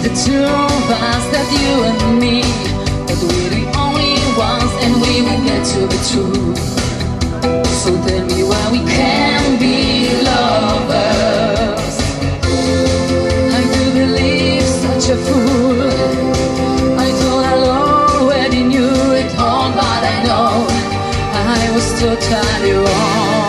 the two of us, that you and me, that we're the only ones and we will get to be true. So tell me why we can't be lovers. I do believe such a fool. I thought I already knew it all, but I know I was totally wrong.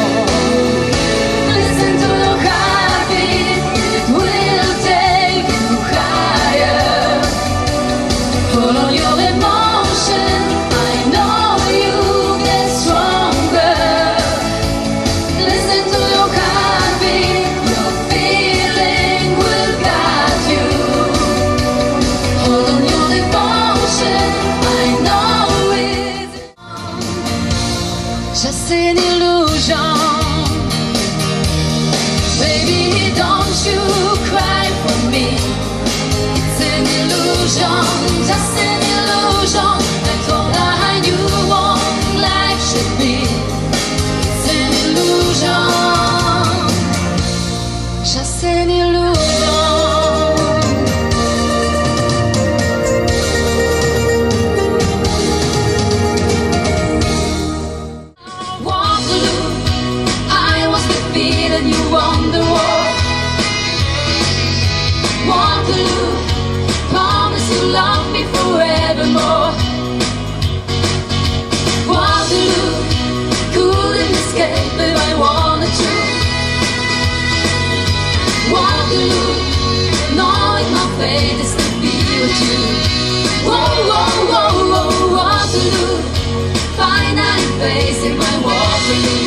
Listen to the heartbeat, it will take you higher. Hold on your emotion, I know you get stronger. Listen to your heartbeat, your feeling will guide you. Hold on your devotion, I know it's just an illusion. Baby, don't you cry for me. It's an illusion, just an illusion. I thought I knew what life should be. It's an illusion, just an illusion. Waterloo, I was defeated, you won the war. Waterloo, promise you love me forevermore. Waterloo, couldn't escape if I wanted to. Waterloo, knowing my fate is to be with you. Whoa, whoa, whoa, whoa, Waterloo, finally facing my Waterloo.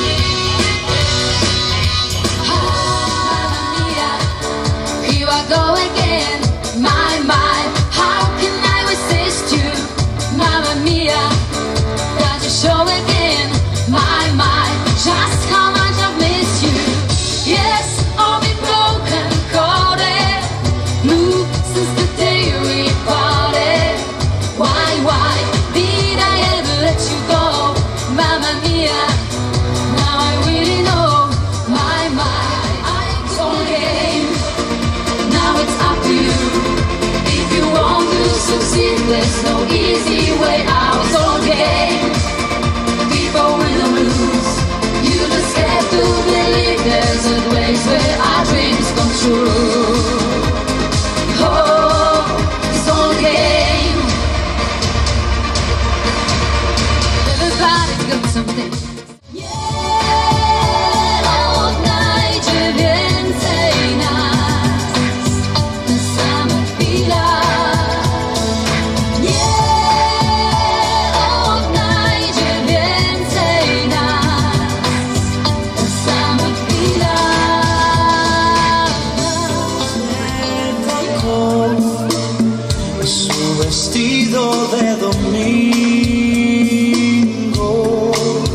Here I go again, my, how can I resist you? Mamma mia, does it show again? My, just how much I've missed you. Yes, I'll be broken, coded, blue since the day we parted. Why did I ever let you go? Mamma mia, now I really know. My, it's all a game. Now it's up to you. If you want to succeed, there's no easy way out. It's all a game. People win or lose. You just have to believe there's a place where our dreams come true. Oh, it's all a game. Everybody's got something. Vestido de domingo,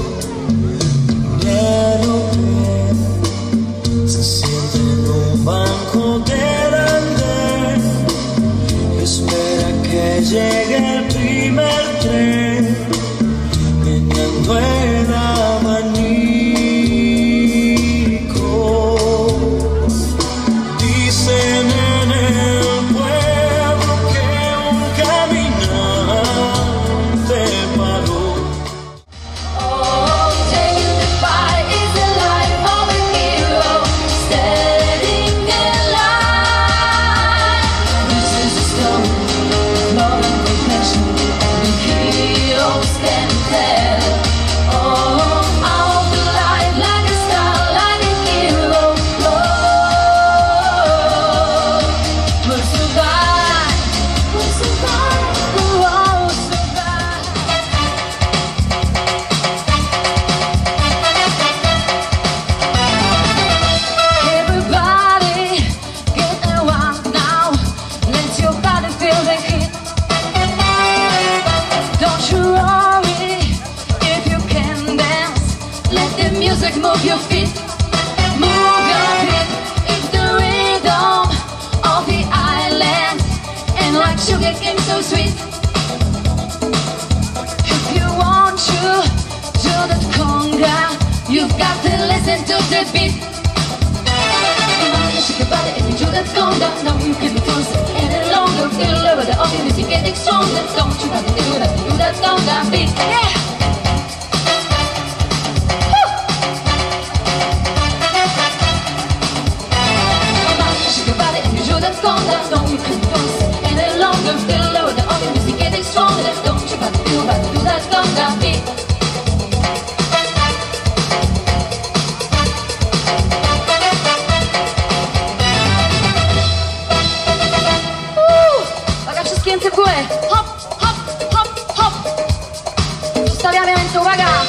dinero que se siente en un banco del andén, espera que llegue el primer tren, meneando el abanico. Dicen en el pueblo que un caminante paró. Oh, taking the fight is the life of a hero, standing alive. This is a story, love and compassion, the heroes can tell. Oh, out the light like a star, like a hero. Oh, we'll survive, we'll survive, we'll all survive. Everybody, get around now. Let your body feel the heat. Don't you worry if you can dance. Let the music move your feet. Move your feet. It's the rhythm of the island, and like sugar cane so sweet. If you want to do the conga, you've got to listen to the beat. You wanna shake your body if you do that conga. Now you can be closer and know you can do this any longer. Feel low, the only music getting stronger. Don't you got to do that conga beat. Uwaga, wszystkie ręce w górę. Hop, hop, hop, hop. Zostawiamy ręce, uwaga.